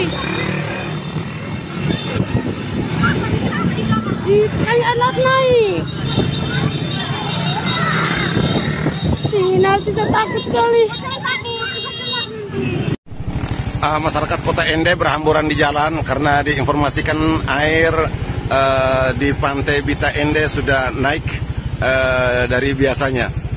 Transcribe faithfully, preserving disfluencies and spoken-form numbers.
Kayak anak naik. Ih, nanti saya takut sekali. Uh, masyarakat Kota Ende berhamburan di jalan karena diinformasikan air uh, di Pantai Bita Ende sudah naik uh, dari biasanya.